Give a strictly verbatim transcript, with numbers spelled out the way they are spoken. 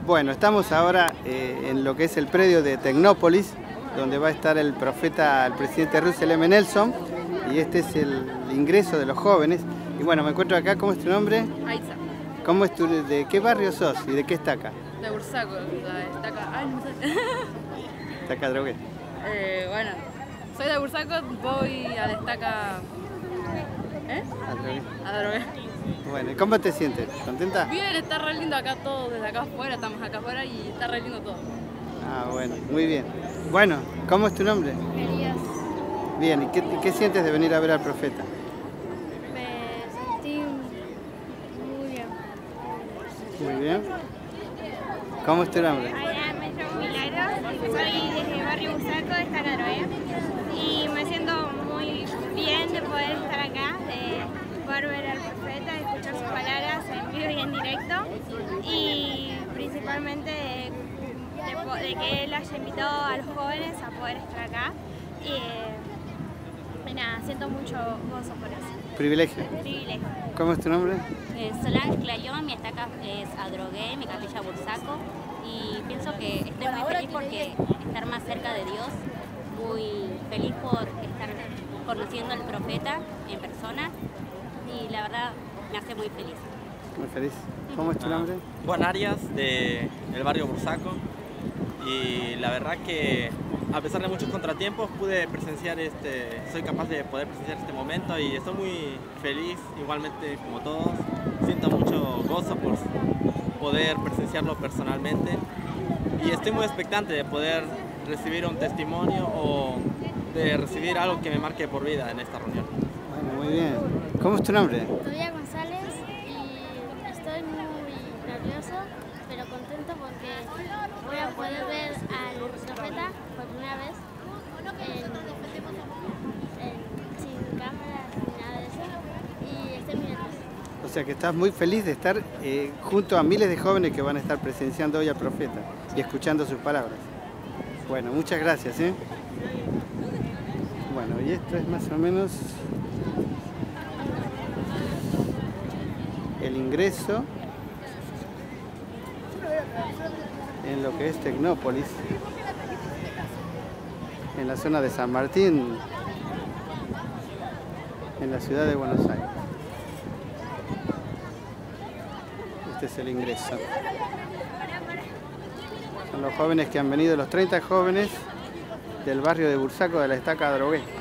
Bueno, estamos ahora eh, en lo que es el predio de Tecnópolis, donde va a estar el profeta, el presidente Russell M. Nelson, y este es el ingreso de los jóvenes. Y bueno, me encuentro acá. ¿Cómo es tu nombre? Aiza. ¿Cómo es tu, ¿De qué barrio sos y de qué estaca? De Bursaco, la estaca. Ay, no sé. Estaca Drogué. Eh, bueno, soy de Bursaco, voy a la estaca. ¿Eh? A Drogué. A Drogué. Bueno, ¿y cómo te sientes? ¿Contenta? Bien, está re lindo acá todo, desde acá afuera, estamos acá afuera y está re lindo todo. Ah, bueno, muy bien. Bueno, ¿cómo es tu nombre? Elías. Bien, ¿y qué, qué sientes de venir a ver al profeta? Me sentí muy bien. Muy bien. ¿Cómo es tu nombre? Hola, me llamo Milagros, soy desde el barrio Bursaco de Estaca Drogué y me siento muy bien de poder estar acá, de poder ver al profeta, de escuchar sus palabras en vivo y en directo y principalmente de, de, de que él haya invitado a los jóvenes a poder estar acá y, y nada, siento mucho gozo por eso. Privilegio. Privilegio. ¿Cómo es tu nombre? Eh, Solange Clayón, mi estaca es Adrogué, mi capilla Bursaco, y pienso que estoy muy feliz porque estar más cerca de Dios, muy feliz por estar conociendo al profeta en persona y la verdad me hace muy feliz. Muy feliz. ¿Cómo es tu nombre? Juan Arias, del barrio Bursaco, y la verdad que a pesar de muchos contratiempos pude presenciar este, soy capaz de poder presenciar este momento y estoy muy feliz, igualmente como todos. Siento mucho gozo por poder presenciarlo personalmente y estoy muy expectante de poder recibir un testimonio o de recibir algo que me marque por vida en esta reunión. Bueno, muy bien. ¿Cómo es tu nombre? Tobias González y estoy muy nervioso, pero contento porque voy a poder ver al profeta por primera vez en, en, sin cámaras ni nada de eso y estoy muy nervioso. O sea que estás muy feliz de estar eh, junto a miles de jóvenes que van a estar presenciando hoy al profeta y escuchando sus palabras. Bueno, muchas gracias, ¿eh? Bueno, y esto es más o menos el ingreso en lo que es Tecnópolis, en la zona de San Martín, en la ciudad de Buenos Aires. Este es el ingreso. Son los jóvenes que han venido, los treinta jóvenes del barrio de Bursaco de la estaca Drogué.